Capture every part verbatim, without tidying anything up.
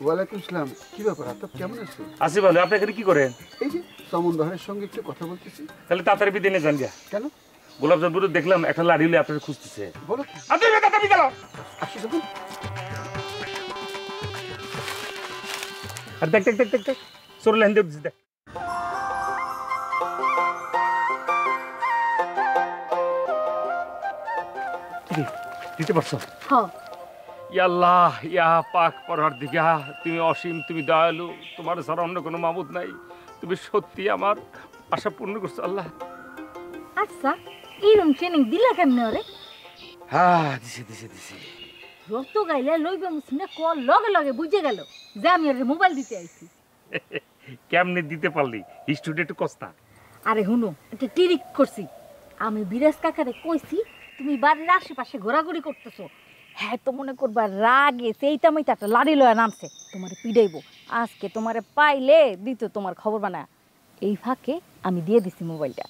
ওয়ালাইকুম সালাম। কি ব্যাপার আফতাব, কেমন আছো? আছি ভালো। আপনি এখানে কি করেন? এই যে সমন্দহের সঙ্গে একটু কথা বলতেছি। তাহলে তাড়াতাড়ি বিদে নিয়ে যান গিয়া। কেন? গোলাপ জামপুর দেখলাম একটা লাড়ি হলে আপনাকে খুঁজতেছে। বলো আপনি তাড়াতাড়ি গেল আসি যখন। আর দেখ দেখ দেখ দেখ দেখ সরে লেন দেখ দেখ দিতে পারছো? হ্যাঁ। ইয়া আল্লাহ, ইয়া পাক পরওয়ারদিগা, তুমি অসীম, তুমি দয়ালু, তোমার ছাড়া অন্য কোনো মাবুদ নাই। তুমি সত্যি আমার আশা পূর্ণ করছো আল্লাহ। আচ্ছা, এরকম ট্রেনিং দিলা কেমনে ওরে? হ্যাঁ দিছে দিছে দিছে। রক্ত গাইলে লইবে মুসিনা কল লগে লগে বুঝে গেল যে আমি ওর মোবাইল দিতে আইছি। কেমনে দিতে পারলি? হিস্ট্রিটা একটু কস্তা। আরে হুনো, একটা টিরিক করছি। আমি বিরাজ কাকারে কইছি তুমি বাড়ির আশেপাশে ঘোরাঘুরি করতেছো। হ্যাঁ তো মনে করবা রাগে সেইটা মাইতে একটা লাড়ি লয়া নামছে, তোমারে পিডাইবো। আজকে তোমারে পাইলে দিত তোমার খবর বানা। এই ফাঁকে আমি দিয়ে দিছি মোবাইলটা।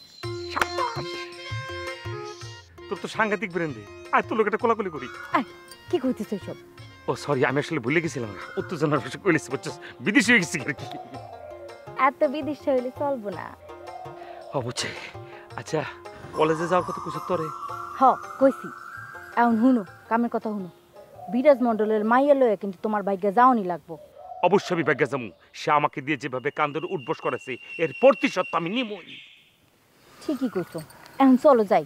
তোর তো সাংঘাতিক ব্রেন রে। আর তোর লোকটা কোলাকুলি করি। কি কইতেছ সব? ও সরি, আমি আসলে ভুলে গেছিলাম। উত্তেজনার বিষয় কইলেছি, বুঝছিস, বিদেশি হয়ে গেছি আর কি। এত বিদেশ হইলে চলবো না। অবশ্যই। আচ্ছা, কলেজে যাওয়ার কথা কইছ তোরে? হ কইছি। এখন হুনো, কামের কথা হুনো। বিরাজ মন্ডলের মাইয়া লয়ে কিন্তু তোমার ভাগ্যে যাওনি লাগবো। অবশ্যই আমি ভাগ্যে যাবো। সে আমাকে দিয়ে যেভাবে কান্দর উঠবস করেছে, এর প্রতিশোধ আমি নিমই। ঠিকই কইছো, এখন চলো যাই।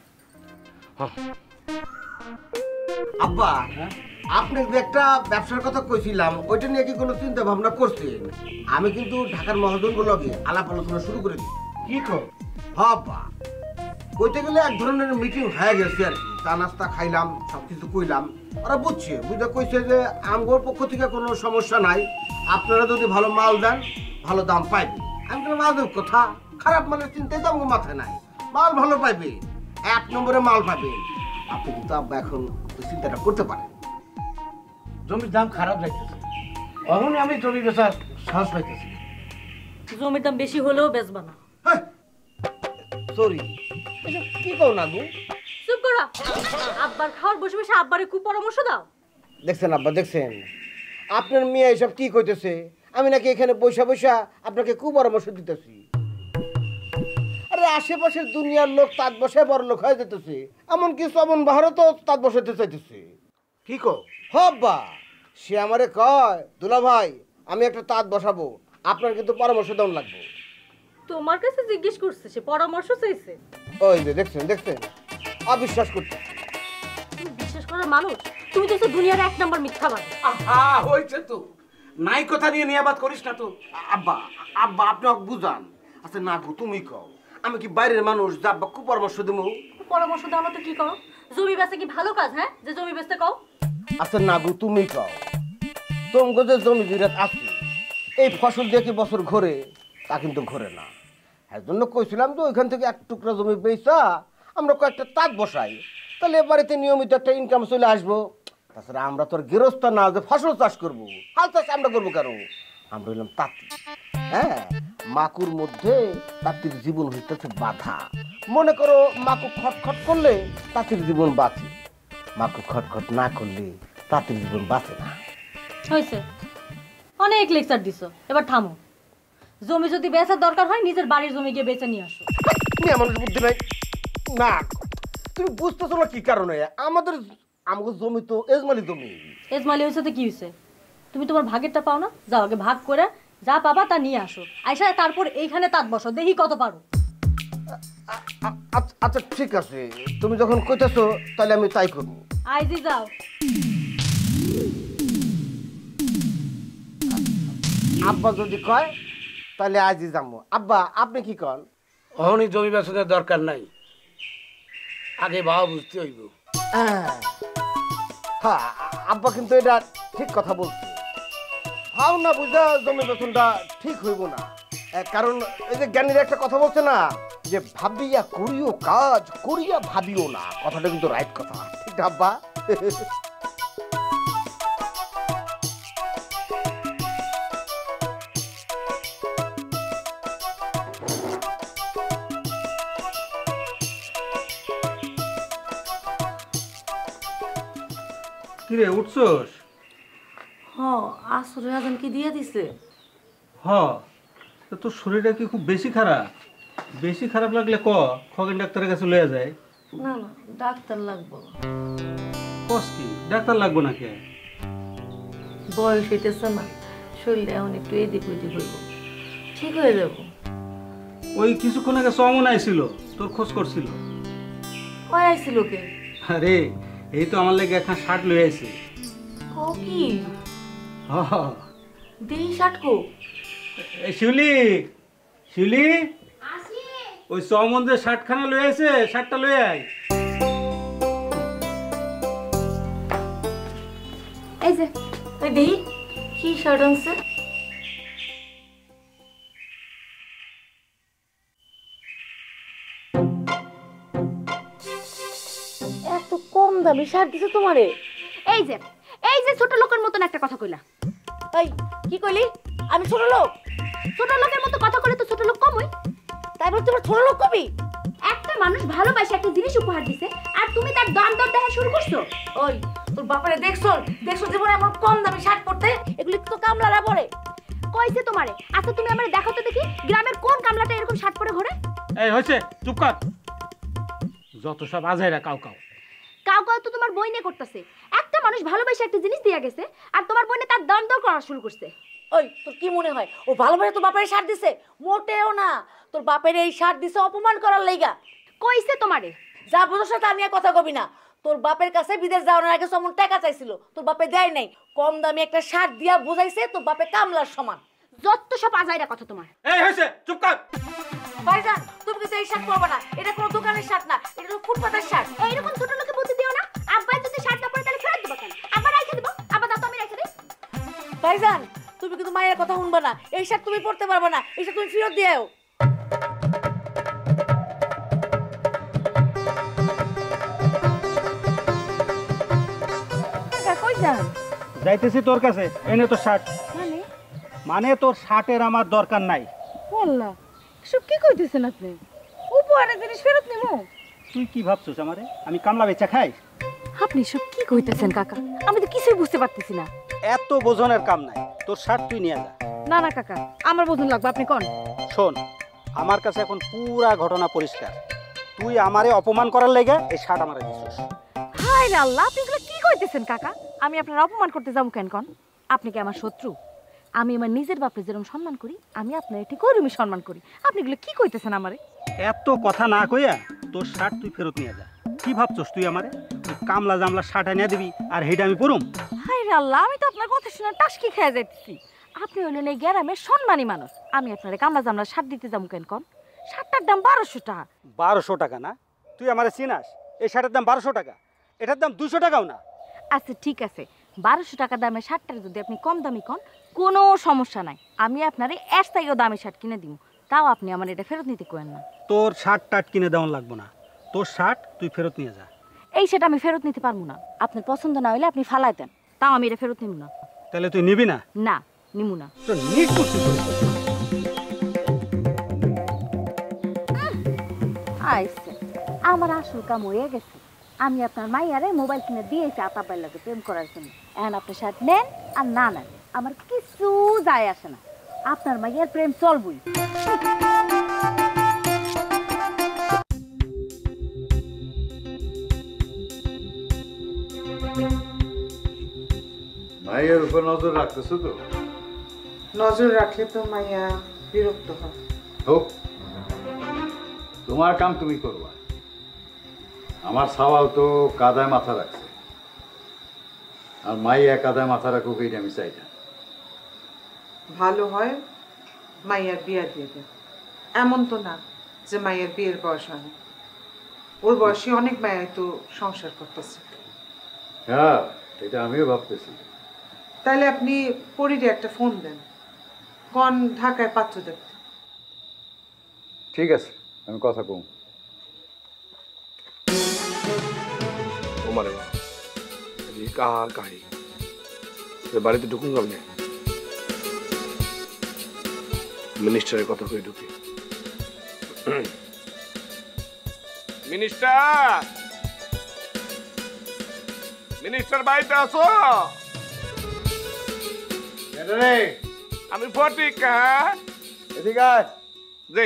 আব্বা, আপনি যে একটা ব্যবসার কথা কইছিলাম, ওইটা নিয়ে কি কোনো চিন্তা ভাবনা করছেন? আমি কিন্তু ঢাকার মহাজনগুলোকে আলাপ আলোচনা শুরু করে দিই। কি কর? হ্যাঁ আব্বা, কইতে গেলে এক ধরনের মিটিং হয়ে গেছে আর কি। চা নাস্তা খাইলাম, সব কিছু কইলাম। ওরা বুঝছে, বুঝতে কইছে যে আমগোর পক্ষ থেকে কোনো সমস্যা নাই, আপনারা যদি ভালো মাল দেন ভালো দাম পাইবে। আমি তো মাল দেব কথা, খারাপ মালের চিন্তাই তো আমার মাথায় নাই। মাল ভালো পাইবে, এক নম্বরে মাল পাবে। আপনি কিন্তু আব্বা এখন ওই চিন্তাটা করতে পারেন। জমির দাম খারাপ যাইতেছে, অমনি আমি জমি বেচার সাহস পাইতেছি। জমির দাম বেশি হলেও বেচবা না। সরি, কি কও না গো? চুপ করো। আব্বার খাওয়ার বসে বসে আব্বারে খুব পরামর্শ দাও। দেখছেন আব্বা, দেখছেন আপনার মেয়ে এসব কি কইতেছে? আমি নাকি এখানে বৈশা বৈশা আপনাকে খুব পরামর্শ দিতেছি। আরে আশেপাশের দুনিয়ার লোক তাঁত বসায় বড় লোক হয়ে যেতেছে, এমনকি চমন ভারতও তাঁত বসাতে চাইতেছে। কি কও? হব্বা, সে আমারে কয় দুলা ভাই আমি একটা তাঁত বসাবো, আপনার কিন্তু পরামর্শ দেওয়া লাগবে। তোমার কাছে জিজ্ঞেস করছে, সে পরামর্শ চাইছে। ওই যে দেখছেন দেখছেন, অবিশ্বাস করতে। তুমি বিশ্বাস করার মানুষ? তুমি তো দুনিয়ার এক নম্বর মিথ্যাবাদী। আহা, হইছে তো, নাই কথা নিয়ে নিয়াবাদ করিস না তো। আব্বা আব্বা আপনি বুঝান। আচ্ছা না গো, তুমি কও, আমি কি বাইরের মানুষ যা আব্বা খুব পরামর্শ দেবো? পরামর্শ দাও না তো কি করো? জমি বেচে কি ভালো কাজ? হ্যাঁ, যে জমি বেচতে কও। আচ্ছা না গো, তুমি কও, তোমাকে যে জমি বিরাট আছে, এই ফসল দিয়ে কি বছর ঘোরে? তা কিন্তু ঘোরে না। এর জন্য কইছিলাম যে ওইখান থেকে এক টুকরা জমি বেচা আমরা কয়েকটা তাঁত বসাই, তাহলে এ বাড়িতে নিয়মিত একটা ইনকাম চলে আসবো। তাছাড়া আমরা তো আর গৃহস্থ না যে ফসল চাষ করবো, হাল চাষ আমরা করবো কেন? আমরা হইলাম তাঁতি। হ্যাঁ, মাকুর মধ্যে তাঁতির জীবন হইতেছে বাধা। মনে করো মাকু খটখট করলে তাঁতির জীবন বাঁচে, মাকু খটখট না করলে তাঁতির জীবন বাঁচে না। হয়েছে, অনেক লেকচার দিছো, এবার থামো। জমি যদি বেচার দরকার হয় নিজের বাড়ির জমি গিয়ে বেচে নিয়ে আসো। মেয়ে মানুষ বুদ্ধি নাই না, তুমি বুঝতেছো না কি কারণে? আমাদের আমাদের জমি তো এজমালি জমি। এজমালি হয়েছে তো কি হয়েছে? তুমি তোমার ভাগেরটা পাও না? যাও আগে ভাগ করে যা পাবা তা নিয়ে আসো, আইসা তারপর এইখানে তাঁত বসো, দেখি কত পারো। আচ্ছা ঠিক আছে, তুমি যখন কইতেছো তাহলে আমি তাই করবো। আইজি যাও। আব্বা যদি কয় তাহলে আজই যাবো। আব্বা আপনি কি কন? অহনি জমি বেচনের দরকার নাই, আগে ভাব বুঝতে হইব। হ্যাঁ আব্বা কিন্তু এটা ঠিক কথা বলছে। ভাও না বুঝা জমি বেতনটা ঠিক হইব না, কারণ এই যে জ্ঞানীর একটা কথা বলছে না, যে ভাবিয়া করিও কাজ করিয়া ভাবিও না, কথাটা কিন্তু রাইট কথা। ঠিক আব্বা? কিরে উঠছস? হ আসরের আজান কি দিয়ে দিছে? হ তা তোর শরীরটা কি খুব বেশি খারাপ? বেশি খারাপ লাগলে ক, খগেন ডাক্তারের কাছে লয়ে যায়। না না ডাক্তার লাগবো না। কস কি ডাক্তার লাগবো না কে? বয়স হইতেছে না, শরীরটা এখন একটু এদিক ওদিক হইব, ঠিক হয়ে যাব। ওই কিছুক্ষণ আগে চমন আইছিল, তোর খোঁজ করছিল। কয় আইছিল কে? আরে এই তো আমার লাগে একটা শার্ট লয়ে আইছে। ও কি হ দেহি শাটকো? এই শিউলি, শিউলি ওই চমন যে শার্টখানা লয়ে আইছে, শার্টটা লয়ে আয়। এই যে এই দেহি কি শার্ট আনছে? এত কম দামি শার্ট দিছে তোমারে? এই যে এই যে ছোট লোকের মতন একটা কথা কইলা। এই কি কইলি? আমি ছোট লোক? ছোট লোকের মতো কথা কইলে তো ছোট লোক কম হই। তাই বলে তোমার ছোট লোক কবি? একটা মানুষ ভালোবাসে একটা জিনিস উপহার দিছে আর তুমি তার দাম দর দেখা শুরু করছো। ওই তোর বাপারে দেখছো দেখছো জীবনে এমন কম দামি শার্ট পরতে? এগুলি তো কামলারা পরে। কইছে তোমারে? আচ্ছা তুমি আমারে দেখাও তো দেখি গ্রামের কোন কামলাটা এরকম শার্ট পরে ঘোরে? এই হইছে, চুপ কর। যত সব আজাইরা কাউ কাউ। কাউ কাউ তো তোমার বইনে করতেছে। একটা মানুষ ভালোবাসে একটা জিনিস দিয়া গেছে আর তোমার বইনে তার দাম দর করা শুরু করছে। ওই তোর কি মনে হয় ও ভালোবাসে তোর বাপের শার্ট দিছে? মোটেও না, তোর বাপের এই শার্ট দিছে অপমান করার লাইগা। কইছে তোমারে? যা বুঝোস তা নিয়ে কথা কবি না। তোর বাপের কাছে বিদেশ যাওয়ার আগে সমন টাকা চাইছিল, তোর বাপে দেয় নাই। কম দামি একটা শার্ট দিয়া বুঝাইছে তোর বাপে কামলার সমান। যত সব আজাইরা কথা তোমার। এই হইছে, চুপ কর। ভাইজান তুমি কিন্তু এই শার্ট পরবে না, এটা কোনো দোকানের শার্ট না, এটা তো ফুটপাতের শার্ট। এইরকম ছোট লোকে বুদ্ধি দিও না। আব্বাই যদি শার্ট না পরে তাহলে ফেরত দেবো কেন? আবার রাইখে দেবো, আবার দাও তো আমি রেখে দিই। ভাইজান তুমি কিন্তু মায়ের কথা শুনবা না, এই শার্ট তুমি পরতে পারবে না, এই শার্ট তুমি ফেরত দিও। কই যান? যাইতেছি তোর কাছে, এনে তোর শার্ট। মানে মানে তোর শার্টের আমার দরকার নাই। আল্লাহ সব কি কইতেছেন আপনি? উপহারের জিনিস ফেরত নিমু? তুই কি ভাবছিস আমারে? আমি কামলা বেচা খাই? আপনি সব কি কইতেছেন কাকা? আমি তো কিছুই বুঝতে পারতেছি না। এত বোঝনের কাম নাই, তোর শার্ট তুই নিয়ে যা। না না কাকা, আমার বোঝন লাগবে, আপনি কোন? শোন, আমার কাছে এখন পুরা ঘটনা পরিষ্কার। তুই আমারে অপমান করার লেগে এই শার্ট আমারে দিছিস। হায় রে আল্লাহ, আপনি এগুলো কি কইতেছেন কাকা? আমি আপনার অপমান করতে যাবো কেন কোন? আপনি কি আমার শত্রু? আমি আমার নিজের বাপরে যেরকম সম্মান করি আমি আপনার ঠিক ওরকমই সম্মান করি। আপনি এগুলো কি কইতেছেন আমারে? এত কথা না কইয়া তোর শার্ট তুই ফেরত নিয়ে যা। কি ভাবছস তুই আমারে? তুই কামলা জামলা শার্ট এনে দিবি আর হেইটা আমি পরুম? হায় রে আল্লাহ, আমি তো আপনার কথা শুনে টাসকি খেয়ে যাইতেছি। আপনি হলেন এই গ্রামের সম্মানী মানুষ, আমি আপনার কামলা জামলা শার্ট দিতে যাবো কেন কোন? শার্টটার দাম বারোশো টাকা। বারোশো টাকা না? তুই আমারে চিনাস? এই শার্টের দাম বারোশো টাকা, এটার দাম দুশো টাকাও না। আচ্ছা ঠিক আছে, বারোশো টাকা দামের শার্টটা যদি আপনি কম দামি কন কোনো সমস্যা নাই, আমি আপনারে এর থেকেও দামি শার্ট কিনে দিব। তাও আপনি আমার এটা ফেরত নিতে করেন না। তোর শার্ট টার্ট কিনে দেওয়ান লাগবো না, তোর শার্ট তুই ফেরত নিয়ে যা। এই শার্ট আমি ফেরত নিতে পারবো না, আপনার পছন্দ না হলে আপনি ফালাই দেন, তাও আমি এটা ফেরত নিব না। তাহলে তুই নিবি না? না নিমু না। তো নিট করছিস। আইসে আমার আসল কাম হয়ে গেছে। আমি আপনার মাইয়ারে মোবাইল কিনে দিয়েছি আতাপাই লাগে প্রেম করার জন্য। এখন আপনার শার্ট নেন আর না নেন আমার কিছু যায় আসে না, আপনার মাইয়ার প্রেম চলবই। মায়ের উপর নজর রাখতেছো তো? নজর রাখলে তো মাইয়া বিরক্ত হয়। হোক, তোমার কাম তুমি করবা। আমার সওয়াল তো কাদায় মাথা রাখছে, আর মাইয়া কাদায় মাথা রাখুক এইটা আমি চাই না। ভালো হয় মাইয়ার বিয়া দিয়ে দেন। এমন তো না যে মাইয়ার বিয়ের বয়স হয় না, ওর বয়সে অনেক মায়াই তো সংসার করতেছে। হ্যাঁ, এটা আমিও ভাবতেছি। তাহলে আপনি পরিরে একটা ফোন দেন, কন ঢাকায় পাত্র দেখতে। ঠিক আছে, আমি কথা কম। ওমারে কার কাহি বাড়িতে ঢুকুন কেমনে? মিনিস্টারের কথা কই ঢুকে। মিনিস্টার, মিনিস্টার বাড়িতে আছো? এটা রে আমি ফটিক হ্যাঁ এদিকে আয়। জি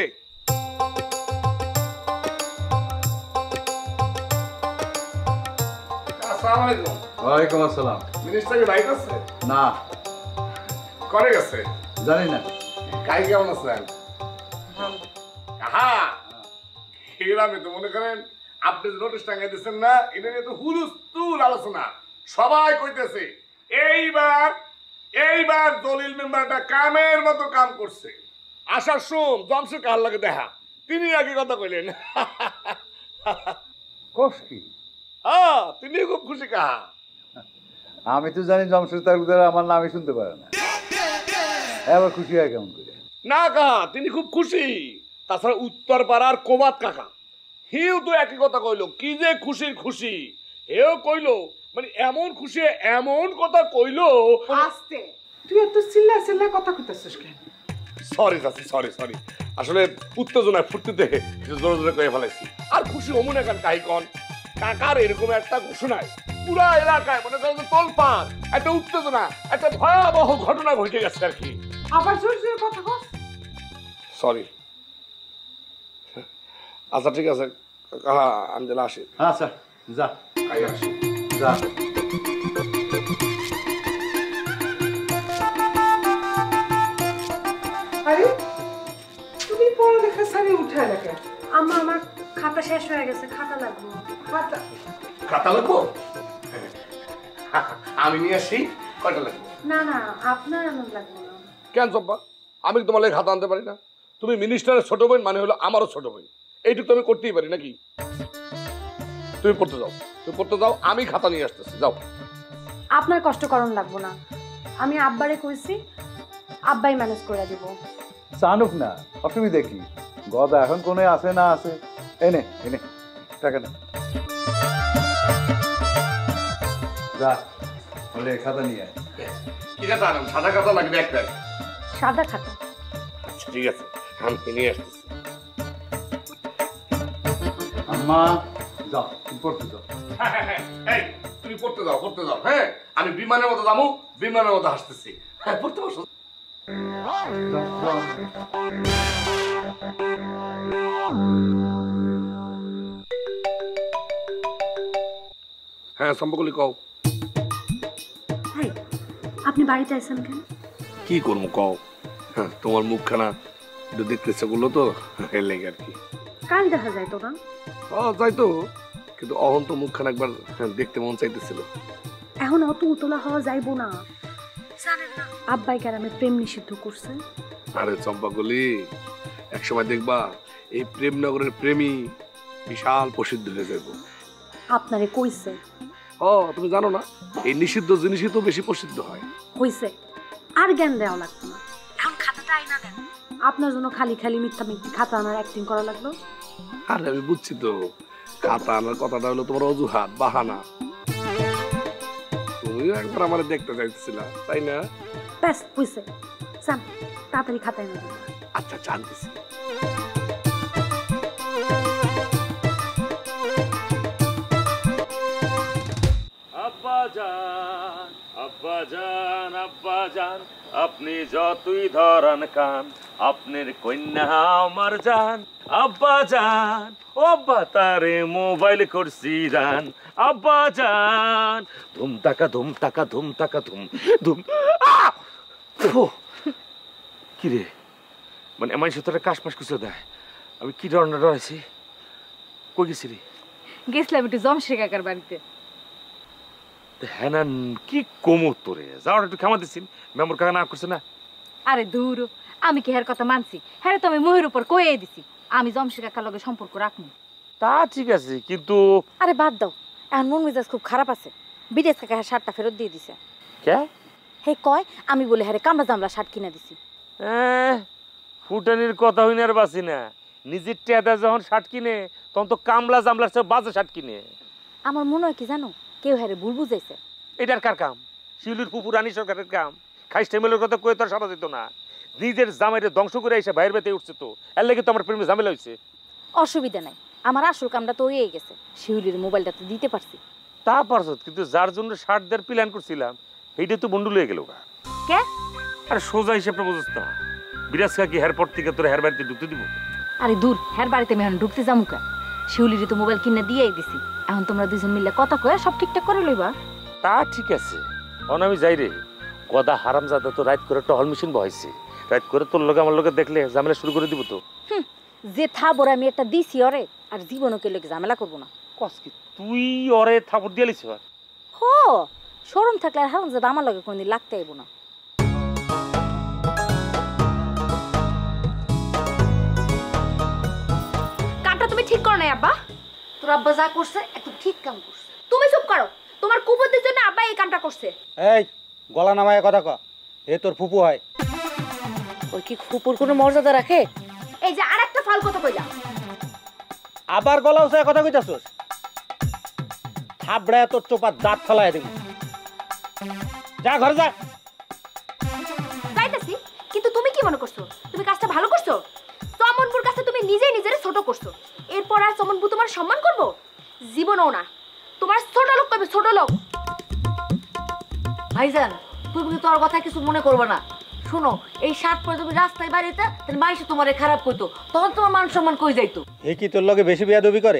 আসসালামু আলাইকুম। ওয়ালাইকুম আসসালাম। মিনিস্টার কি বাইক আছে? না করে গেছে। জানি না। কাই কেমন আছেন? হ্যাঁ আমি তো মনে করেন আপনি যে নোটিশ টাঙ্গাই দিচ্ছেন না, এটা নিয়ে তো হুলস্থুল আলোচনা। সবাই কইতেছে এইবার এইবার দলিল মেম্বারটা কামের মতো কাম করছে। আসার সোম জমশের কার লাগে দেখা, তিনি আগে কথা কইলেন। কোষ কি? হ্যাঁ তিনি খুব খুশি কাহা। আমি তো জানি জমশেদ তালুকদার আমার নামই শুনতে পারে না, এবার খুশি হয় কেমন করে? না কাহা তিনি খুব খুশি। তাছাড়া উত্তর পাড়ার কোবাত কাকা হিও তো একই কথা কইলো, কি যে খুশির খুশি। হেও কইলো মানে এমন খুশি এমন কথা কইলো। আস্তে, তুই এত চিল্লা চিল্লা কথা কইতাছিস কেন? সরি চাচি সরি সরি, আসলে উত্তেজনায় ফুর্তিতে একটু জোরে জোরে কয়ে ফেলাইছি। আর খুশি অমুন এখন কাহি কন কাকার এরকম একটা ঘোষণায় পুরা এলাকায় মনে করেন তোলপাড় একটা উত্তেজনা, একটা ভয়াবহ ঘটনা ঘটে গেছে আর কি। আবার জোর জোরে কথা কস। সরি। আচ্ছা ঠিক আছে কাহা, আমি যেন আসি। আচ্ছা যা কাই আসি যা। আরে তুমি পড়ালেখা সারি উঠায় না কেন? আম্মা আমার খাতা শেষ হয়ে গেছে, খাতা লাগবে। খাতা খাতা লাগবো? আমি নিয়ে আসি। কয়টা লাগবে? না না আপনার আমার লাগবে না। কেন চম্পা, আমি কি তোমার লাগে খাতা আনতে পারি না? তুমি মিনিস্টারের ছোট বোন মানে হলো আমারও ছোট বোন, এইটুকু তো আমি করতেই পারি নাকি? তুমি পড়তে যাও, তুমি পড়তে যাও, আমি খাতা নিয়ে আসতেছি, যাও। আপনার কষ্ট করণ লাগবো না, আমি আব্বারে কইছি, আব্বাই ম্যানেজ করে দিব। চানুক না, অসুবিধা কি? গদা এখন কোনে আছে না আছে? এনে এনে টাকা না, যা বলে খাতা নিয়ে আয়। কি খাতা আনাম? সাদা খাতা লাগবে একটা। সাদা খাতা। আচ্ছা ঠিক আছে, আমি নিয়ে আসতেছি। আম্মা যাও, তুমি পড়তে যাও। হ্যাঁ, হ্যাঁ, হ্যাঁ, এই, তুমি পড়তে যাও, পড়তে যাও। হ্যাঁ, আমি বিমানের মতো যাবো, বিমানের মতো হাসতেছি। হ্যাঁ, পড়তে বসো। যাও, যাও। হ্যাঁ সম্পর্কলি কও। ভাই আপনি বাড়িতে আছেন কেন? কি করবো কও? হ্যাঁ, তোমার মুখখানা একটু দেখতে ইচ্ছা করলো তো, এর লেগে আর কি। কাল দেখা যায় তো না? ও তাই তো, কিন্তু অহন তো মুখখানা একবার দেখতে মন চাইতেছিল। এখন অত উতলা হওয়া যাইবো না, জানেন না আব্বাই গ্রামে প্রেম নিষিদ্ধ করছে। আরে চম্পাকলি, এক সময় দেখবা এই প্রেমনগরের প্রেমী বিশাল প্রসিদ্ধ হয়ে যাবো। আপনারে কইছে? ও তুমি জানো না, এই নিষিদ্ধ জিনিসই তো বেশি প্রসিদ্ধ হয়। হইছে, আর জ্ঞান দেওয়া লাগতো না। এখন খাতাটা আইনা দেন, আপনার জন্য খালি খালি মিথ্যা মিথ্যা খাতা আনার অ্যাক্টিং করা লাগলো। আরে আমি বুঝছি তো, খাতা আনার কথাটা হলো তোমার অজুহাত, বাহানা। তুমিও একবার আমার দেখতে চাইতেছিলা তাই না? ব্যাস হইছে, যান তাড়াতাড়ি খাতা এনে দেন। আচ্ছা জানতেছি। আব্বাজান আব্বাজান আব্বাজান, আপনি যতই ধরান কান, আপনার কন্যা আমার জান। আব্বাজান ও আব্বা তারে মোবাইল করছি রান। আব্বাজান ধুম টাকা ধুম টাকা ধুম টাকা ধুম ধুম। আহ! ফু! কি রে, মানে আমার সাথে কাশমাস কুচে দেয়, আমি কি ধরনের ডরাইছি? কই গেছিলি? গেছিলাম একটু জমশের কাকার বাড়িতে। হ্যাঁ না, কি কমো তোরে, যাওয়ার একটু খামা দিচ্ছি, মেমর কাকা না করছে না। আরে দূর, আমি কি হের কথা মানছি? হ্যাঁ তো আমি মোহের উপর কয়ে দিছি আমি জমশের কাকার লগে সম্পর্ক রাখবো। তা ঠিক আছে, কিন্তু আরে বাদ দাও, এখন মন মেজাজ খুব খারাপ আছে। বিদেশ কাকা হ্যাঁ শার্টটা ফেরত দিয়ে দিছে। কে? হে কয় আমি বলে হ্যাঁ কামড়া জামলা শার্ট কিনে দিছি। ফুটানির কথা হইনি আর বাসি না, নিজের টেদা যখন শার্ট কিনে তখন তো কামলা জামলার সব বাজে শার্ট কিনে। আমার মনে হয় কি জানো, কেউ হ্যাঁ ভুল বুঝাইছে। এটার কার কাম? শিউলির ফুপু রানী সরকারের কাম। খাইস টেমেলের কথা কয়ে তো আর সারা দিত না, নিজের জামাইরে ধ্বংস করে এসে বাইরে বেতে উঠছে। তো এর লেগে তো আমার প্রেমে ঝামেলা হয়েছে। অসুবিধা নাই, আমার আসল কামটা তো হয়ে গেছে। শিউলির মোবাইলটা তো দিতে পারছি। তা পারছ, কিন্তু যার জন্য শার্ট দেওয়ার প্ল্যান করছিলাম সেইটা তো বন্ডুল হয়ে গেল। কে আরে সোজা হিসেবটা বুঝছ না, বিরাজ কাকি হের পর থেকে তোর হের বাড়িতে ঢুকতে দিব? আরে দূর, হ্যার বাড়িতে আমি এখন ঢুকতে যাবো কা? শিউলির তো মোবাইল কিনে দিয়েই দিছি, এখন তোমরা দুজন মিলে কথা কয়ে সব ঠিকঠাক করে লইবা। তা ঠিক আছে, অন আমি যাই রে। গদা হারামজাদা তো রাইট করে টহল মেশিন বহাইছে, রাইট করে তোর লোকে আমার লোকে দেখলে ঝামেলা শুরু করে দিব তো। হুম, যে থাবর আমি একটা দিছি ওরে, আর জীবনকে লোকে ঝামেলা করবো না। কস কি তুই ওরে থাপড় দিয়ে লিস? হো, শরম থাকলে আর হারামজাদা আমার লগে কোনদিন লাগতে আইব না। কামটা তুমি ঠিক করো নাই আব্বা। তোর আব্বা যা করছে একদম ঠিক কাম করছে। তুমি চুপ করো, তোমার কুবুদ্ধির জন্য আব্বা এই কামটা করছে। এই গলা নামায় কথা ক, এ তোর ফুপু হয়। ওই কি ফুপুর কোনো মর্যাদা রাখে? এই যে আরেকটা ফাল কথা কইলা। আবার গলা উঁচায় কথা কইতাছস? থাবড়ায় তোর চোপার দাঁত ফেলায় দিবি। যা ঘরে যা। যাইতাছি, কিন্তু তুমি কি মনে করছো তুমি কাজটা ভালো করছো? চমনপুর কাছে তুমি নিজেই নিজের ছোট করছো, এরপর আর চমনপু তোমার সম্মান করবো? জীবনও না, তোমার ছোট লোক কবে ছোট লোক। ভাইজান, তুমি কিন্তু তোর কথা কিছু মনে করবে না। শোনো, এই সাত পরে তুমি রাস্তায় বাড়িতে তাহলে মাইসে তোমারে খারাপ কইতো, তখন তোমার মান সম্মান কই যাইতো? এ কি তোর লগে বেশি বিয়াদবি করে?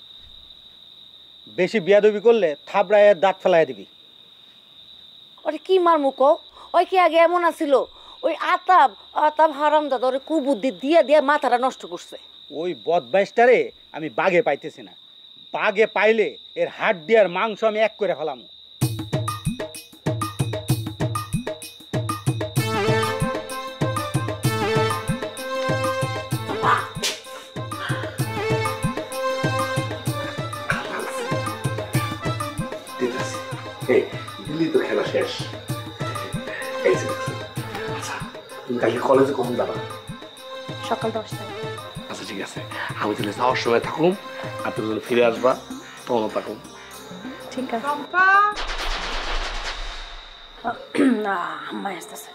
বেশি বিয়াদবি করলে থাবড়ায় দাঁত ফেলায় দিবি। ওরে কি মারমু কও? ওই কি আগে এমন আছিল? ওই আতাব আতাব হারামজাদা ওরে কুবুদ্ধি দিয়া দিয়া মাথাটা নষ্ট করছে। ওই বদমাইশটারে আমি বাগে পাইতেছি না, বাগে পাইলে এর হাড় দিয়ার মাংস আমি এক করে ফেলাম। দিল্লি তো খেলা শেষ। এই যে আচ্ছা, তুমি কালকে কলেজে কখন যাবা? সকাল দশটায়। আচ্ছা ঠিক আছে, আমি তাহলে যাওয়ার সময় থাকুম, আর তুমি যখন ফিরে আসবা তখনও থাকুম। ঠিক আছে। চম্পা, না আম্মাই আসতেছে।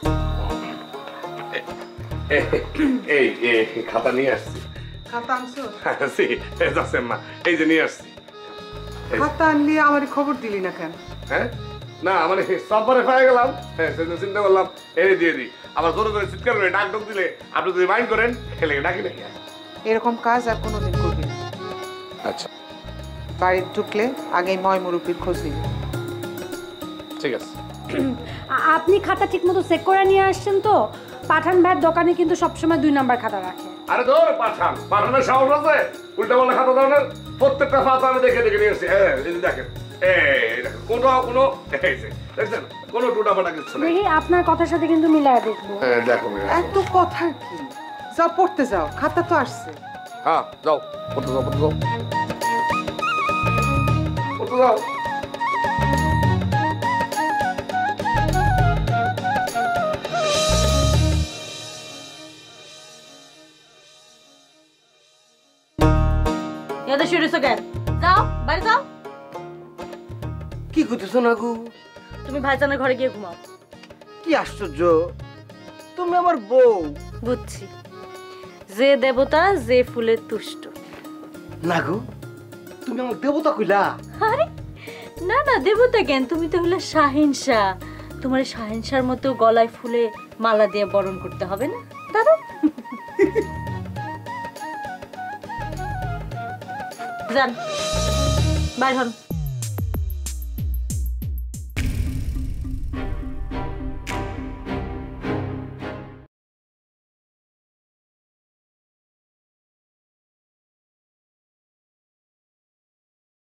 এই এই খাতা নিয়ে আসছি। খাতা আনছো? জি, এই যাচ্ছে মা, এই যে নিয়ে আসছি। খাতা আনলি আমার খবর দিলি না কেন? হ্যাঁ না, মানে সববারে পেয়ে গেলাম, হ্যাঁ সেজন্য চিন্তা করলাম এই দিয়ে দিই। আবার জোরে জোরে চিৎকার করে ডাক ডাক দিলে আপনি যদি মাইন্ড করেন খেলে ডাকি নাকি। এরকম কাজ আর কোনোদিন করবি না। আচ্ছা বাড়িতে ঢুকলে আগে ময় মুরব্বির খোঁজ নিবি। ঠিক আছে। আপনি খাতা ঠিকমতো চেক করে নিয়ে আসছেন তো? পাঠান ভাইয়ের দোকানে কিন্তু সবসময় দুই নাম্বার খাতা রাখে। আরে ধর পাঠান, পাঠানের সাহস আছে? উল্টা পাল্টা খাতা ধরনের প্রত্যেকটা খাতা আমি দেখে দেখে নিয়ে আসছি। হ্যাঁ এই যে দেখেন, এই দেখেন কোনো কোনো এই যে দেখছেন কোনো টুটা ফাটা কিছু নেই। দেখি আপনার কথার সাথে কিন্তু মিলায় দেখবো। হ্যাঁ দেখো এত কথার কি? যাও পড়তে যাও, খাতা তো আসছে। হ্যাঁ যাও পড়তে যাও, পড়তে যাও, পড়তে যাও। ইয়াদা শুরুছো কেন? যাও বাড়ি যাও। কি করতেছো না গো? তুমি ভাইজানের ঘরে গিয়ে ঘুমাও। কি আশ্চর্য, তুমি আমার বউ। বুঝছি, যে দেবতা যে ফুলে তুষ্ট। না গো, তুমি আমার দেবতা কইলা? আরে না না, দেবতা কেন, তুমি তো হলে শাহিনশা। তোমার শাহিনশার মতো গলায় ফুলে মালা দিয়ে বরণ করতে হবে না দাদা? যান বাইর হন।